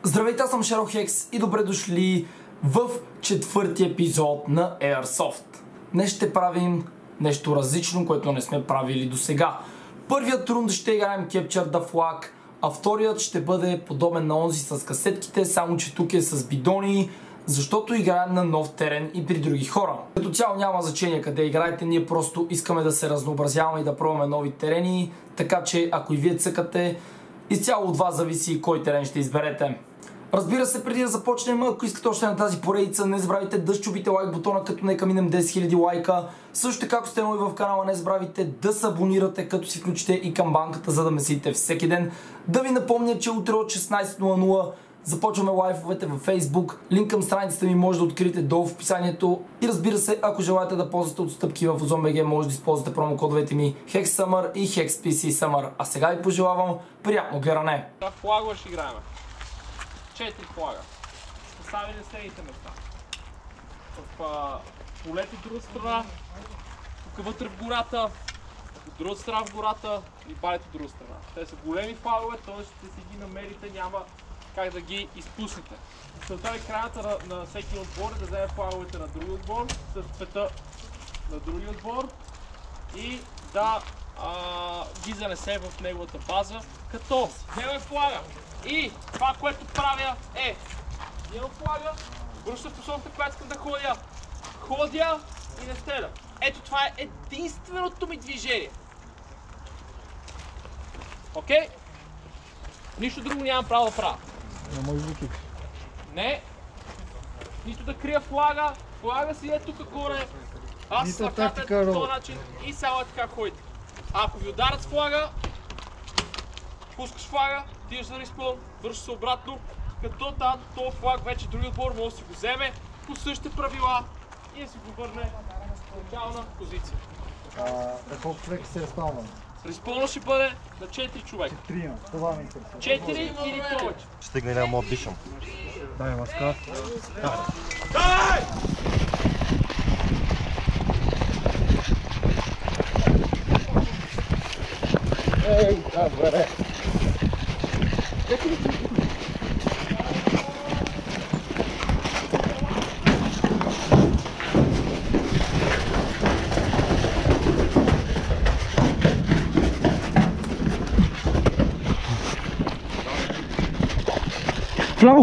Здравейте, аз съм Шерохекс и добре дошли в четвърти епизод на Airsoft. Днес ще правим нещо различно, което не сме правили до сега. Първият рунд ще играем Capture the Flag, а вторият ще бъде подобен на онзи с касетките, само че тук е с бидони, защото играем на нов терен и при други хора. Като цяло няма значение къде играете, ние просто искаме да се разнообразяваме и да пробваме нови терени, така че ако и вие цъкате, изцяло от вас зависи кой терен ще изберете. Разбира се, преди да започнем, ако искате още на тази поредица, не забравяйте да счупите лайк бутона, като нека минем 10 000 лайка. Също така, ако сте нови в канала, не забравяйте да се абонирате, като си включите и камбанката, за да ме следите всеки ден. Да ви напомня, че утре от 16:00 започваме лайфовете във Facebook. Линк към страницата ми може да откриете долу в описанието. И разбира се, ако желаете да ползвате отстъпки в Ozon.bg, може да използвате промокодовете ми HEXSUMMER и HEXPCSUMMER. А сега ви пожелавам приятно гледане! Флагова ще играем. 4 флага. Поставили на следните места. В полето от друга страна, тук вътре в гората, от друга страна в гората и балите от друга страна. Те са големи флагове, т.е. ще си ги намерите, няма как да ги изпуснете. Целта е краята на всеки отбор да вземе флаговете на другия отбор, с цвета на другия отбор и да ги занесе в неговата база, като вземе флага. И това, което правя е, имам флага, връща посоката, която искам да ходя и не стреля. Ето това е единственото ми движение. Окей? Нищо друго нямам право да правя. Не. Нито да крия флага, флага си е тук горе. Аз с ръката по този начин и само е така ходите. Ако ви ударят с флага, пускаш флага, отиваш за респаун, връщаш се обратно, като този флаг вече други отбор може да си го вземе по същите правила и да си го върне в начална позиция. Колко човек се респаунва? Респаунът ще бъде на 4 човека. 3, това ми интересува. 4 или повече. Стигне няма мод дишам. Дай маска. Дай! Ей, добре. Вляво!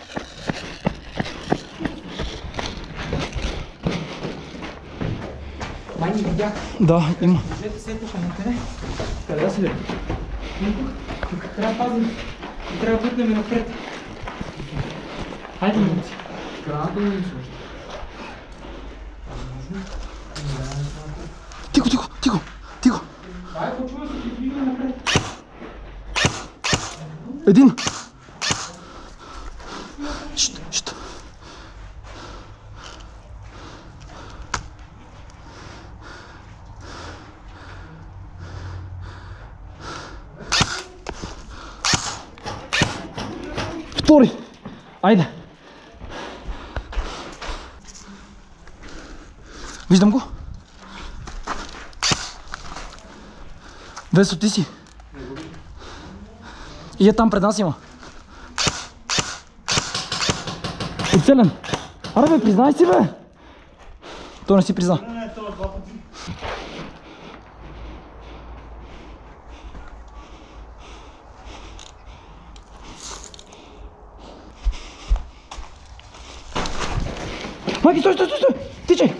Май не видях. Да, има. Сетиха на тене. Къде си ли? Тук трябва да пазим. Трябва да върнем напред. Хайде, момци. Граната не ми служи. Тихо, тихо, тихо, тихо. Ай, почва да се двигаме напред. Един. Шт. Втори. Айде. Виждам го. Весо, ти си. И е там пред нас има. Оцелен. Аре бе, признай си бе. Той не си призна. Не, това два пъти. Майки, стой! Тичай!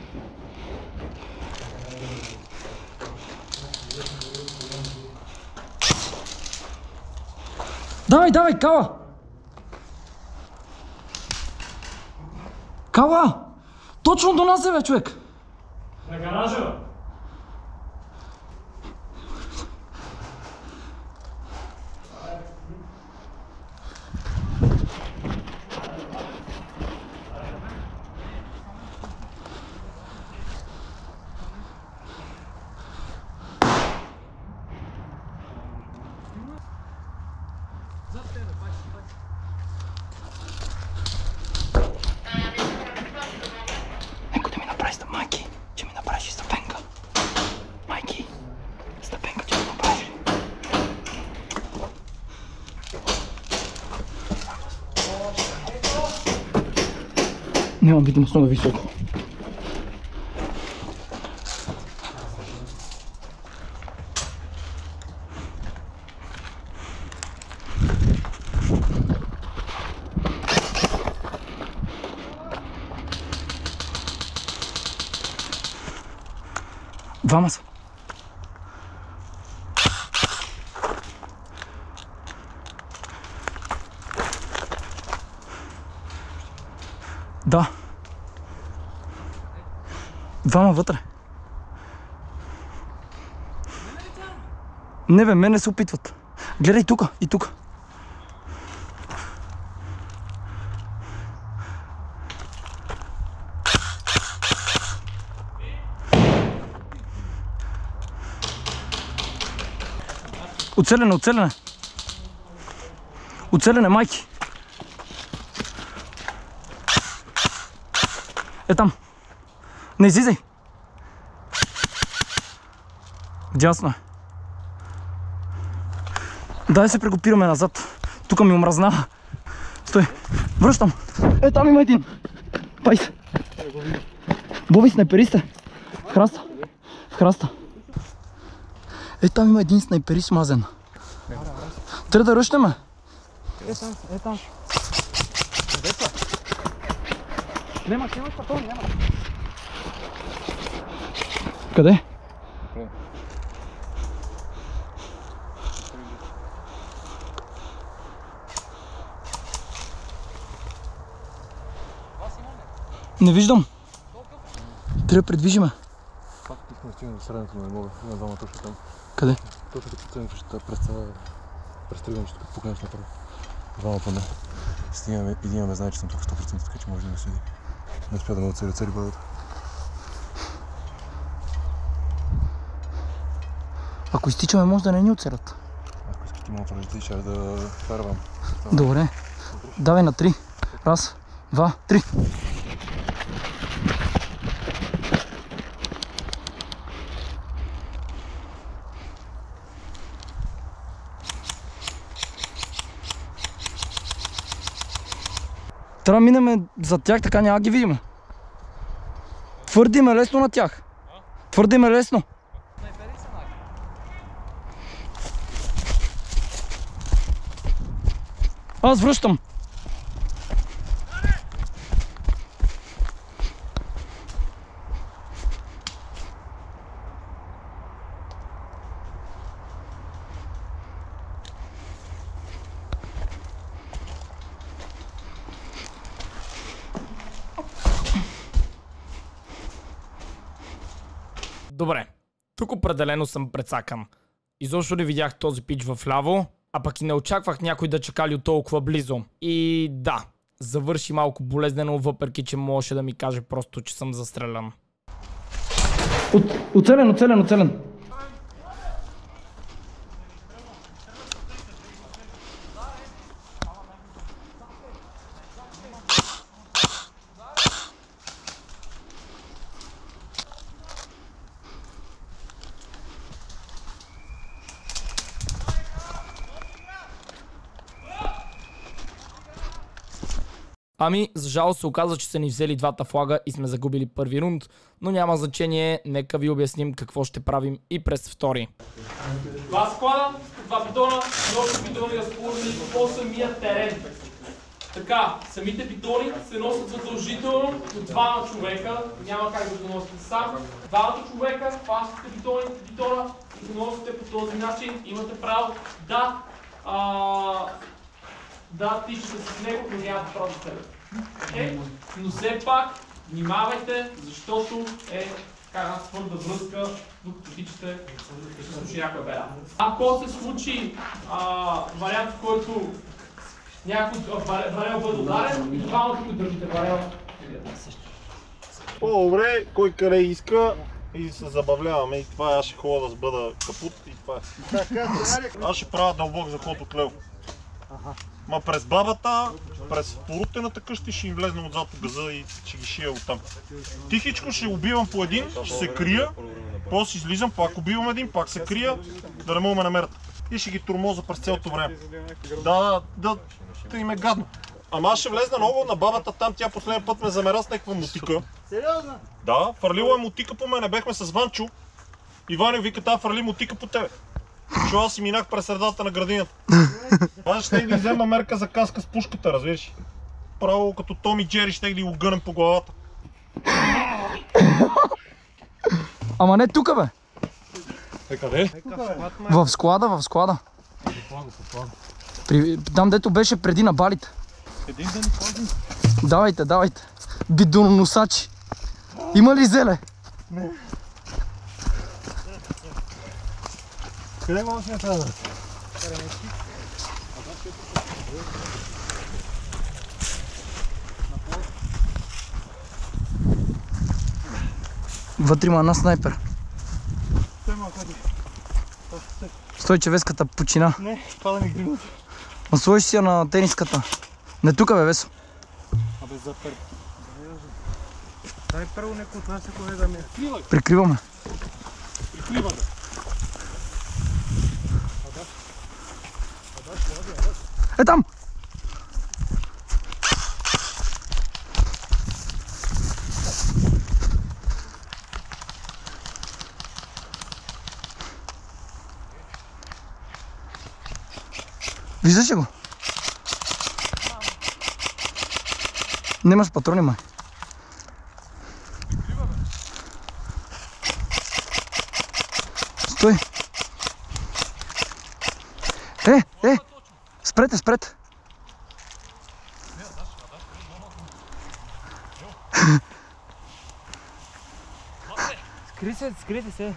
Давай, Кала! Кала! Точно до нас е, бе, човек! На гаража! Некой да ми направи стъпенка, че ми направиш стъпенка. Майки, стъпенка, че ми направиш. Нямам видимост много високо. Двама са. Да. Двама вътре. Не бе, мене се опитват. Гледай тука и тука. Оцелене, оцелене. Оцелене, майки. Е там. Не излизай. Дясно е. Дай се прекопираме назад. Тук ми омразнава. Стой. Връщам. Е, там има един. Пай се. Боби, снайпериста. В храста. В храста. Е, там има един снайперист мазен. Трябва да ръщаме. Е там, е там. Къде са? Нямаш патрони, нямаш. Къде? Не виждам. Трябва да предвижиме. Пак тук не стигна до средното, но не мога. Има двама точно там. Къде? Точно като ценето ще престръгвам, ще тук пукнеш направо. Двама поне. Стигаме, един ме знае, че съм тук 100%, така че може да ме следи. Не успя да ме оцели бъдат. Ако изтичаме, може да не ни оцелят. Ако искаш ти мога да летиш, ще да фервам. Добре. Давай на 3. Раз, два, 3. Трябва да минем за тях, така няма ги видим. Твърде им е лесно на тях. Твърде им е лесно. Аз връщам. Добре, тук определено съм прецакан. Изобщо ли видях този пич в ляво, а пък и не очаквах някой да чакали от толкова близо. И да, завърши малко болезнено, въпреки че можеше да ми каже просто, че съм застрелян. Оцелен, оцелен, оцелен. Ами, за жалост се оказа, че са ни взели двата флага и сме загубили първи рунд, но няма значение, нека ви обясним какво ще правим и през втори. Два склада, два бидона, много бидони разположени по самия терен. Така, самите бидони се носят задължително от двама човека, няма как да го носите сам. Двамата човека хващате бидона и го носите по този начин. Имате право да тичате с него, но нямате право да стреляте. Но все пак внимавайте, защото е така твърда връзка, докато тичате, ще се случи някоя беда. Ако се случи вариант, в който някой варел бъде ударен, и двамата, които държите варел, по-добре, кой къде иска и се забавляваме и това аз ще ходя да бъда капут и това е. Аз ще правя дълбок заход от лево. Ма през бабата, през порутената къща ще им влезна отзад по газа и ще ги шия оттам. Тихичко ще убивам по един, ще се крия, после излизам, пак убивам един, пак се крия, да не мога ме намерят. И ще ги тормоза през цялото време. Да им е гадно. Ама аз ще влезна много на бабата там, тя последния път ме замера с някаква мотика. Сериозно? Да, фърлила е мотика по мене, бехме с Ванчо. И Ваня вика, та фърли мотика по тебе. Защото аз си минах през средата на градината. Аз ще ги взема мерка за каска с пушката, разбираш. Право като Том и Джери ще ги го гънем по главата. Ама не тука, бе. Къде? В склада, в склада. Там, дето беше преди на балите. Един ден пазим. Давайте, давайте. Бидононосачи. Има ли зеле? Не. Къде го сме трябва? Вътре има една снайпер. Стой, че веската почина. Не, пада ми гривата. Ма сложи си я на тениската. Не тука, бе, Весо. Абе, запер. Дай първо некои от нас, ако да ми е. Прикриваме. Прикриваме. Е там! Виждаш ли го? Немаш патрони, май. Стой! Спрете, спрете! Скрийте се.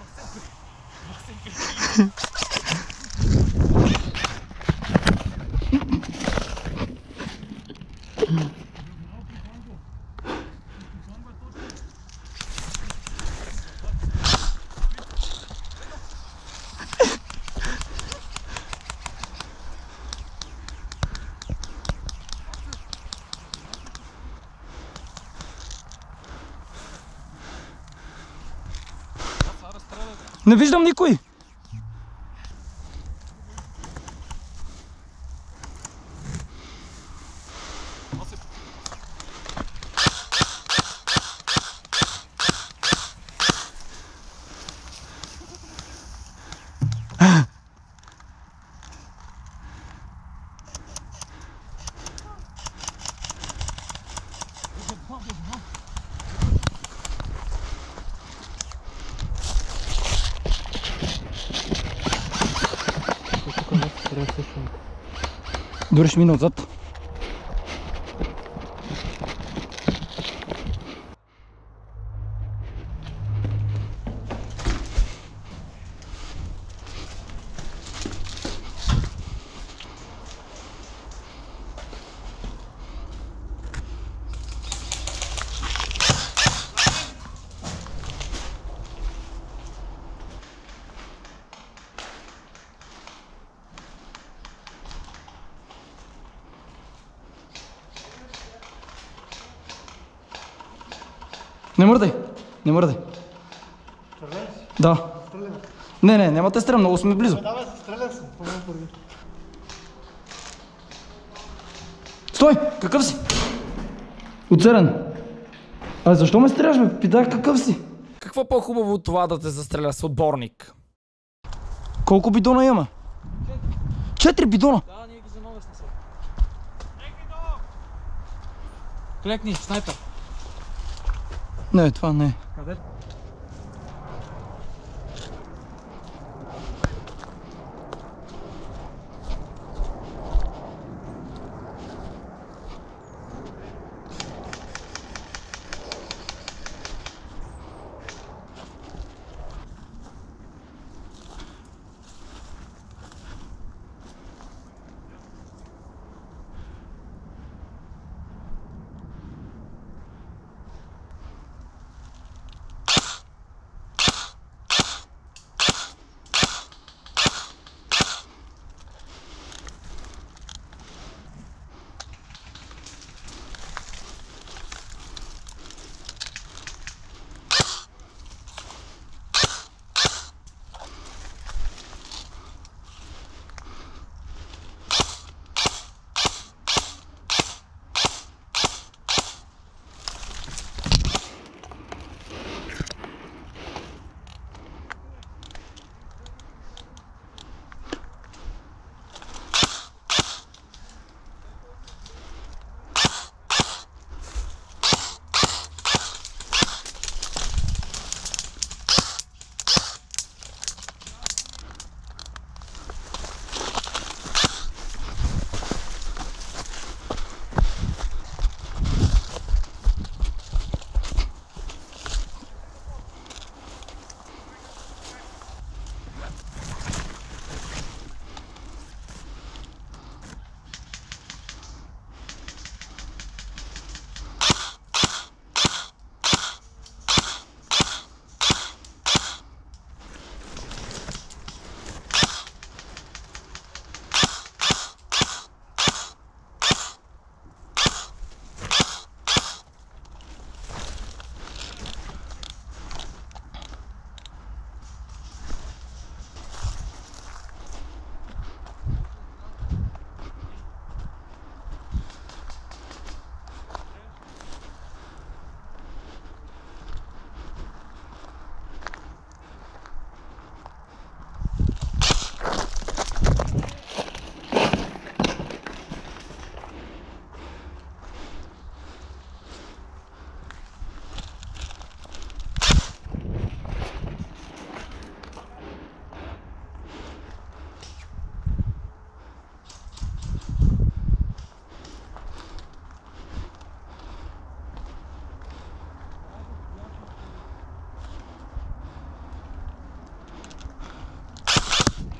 Не виждам никой! Добре, ще мина отзад. Не мърдай, не мърдай. Стреляй си? Да. Не, няма те стрелям, много сме близо. Давай се, стреляй си. Стой! Какъв си? Оцелен. А защо ме стреляш, бе? Питах какъв си? Какво по-хубаво от това да те застреля с отборник? Колко бидона имаме? 4 бидона. Да, ние ги замогаме с насъл. Клекни, снайпер. Не, това не е. Къде?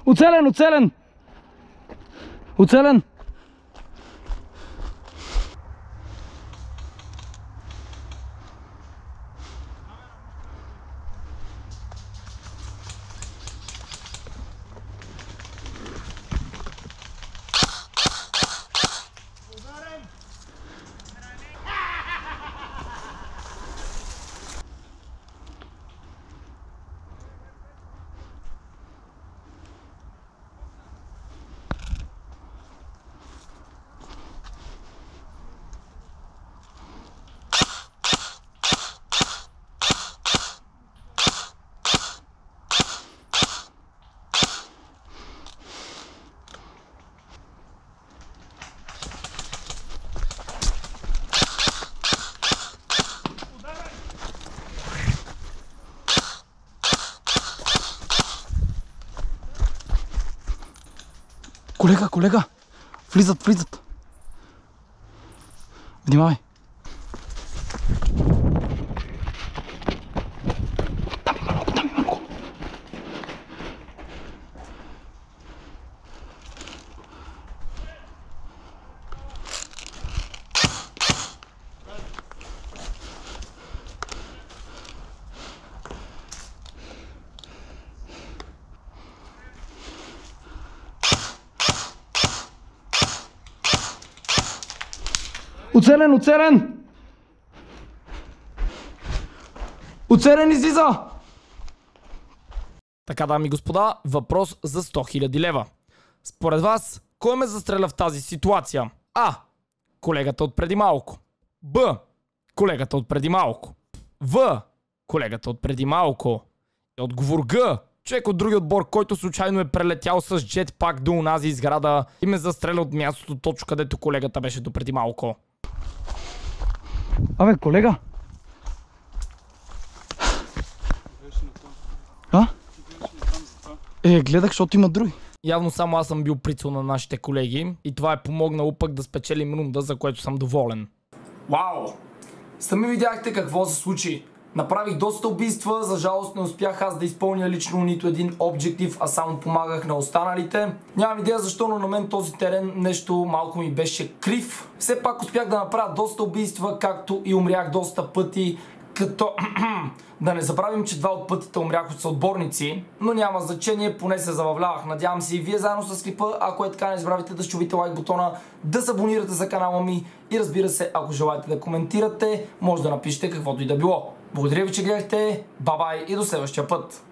Оцелен, оцелен! Оцелен! Колега, колега! Влизат, влизат! Внимавай! Там има много, там има много! Оцелен, оцелен! Оцелен излиза! Така, дами и господа, въпрос за 100 000 лева. Според вас, кой ме застреля в тази ситуация? А. Колегата от преди малко. Б. Колегата от преди малко. В. Колегата от преди малко. И отговор Г. Човек от другия отбор, който случайно е прелетял с джетпак до онази изграда и ме застреля от мястото точно където колегата беше до преди малко. Абе, колега! А? Гледах, защото има други. Явно само аз съм бил прицел на нашите колеги и това е помогнало пък да спечелим рунда, за което съм доволен. Вау! Сами видяхте какво се случи. Направих доста убийства, за жалост не успях аз да изпълня лично нито един обектив, а само помагах на останалите. Нямам идея защо, но на мен този терен нещо малко ми беше крив. Все пак успях да направя доста убийства, както и умрях доста пъти, като... Да не забравим, че 2 от пътите умрях от съотборници, но няма значение, поне се забавлявах. Надявам се и вие заедно с клипа. Ако е така, не забравяйте да щупите лайк бутона, да се абонирате за канала ми и разбира се, ако желаете да коментирате, може да напишете каквото и да било. Благодаря ви, че гледахте, бай-бай и до следващия път!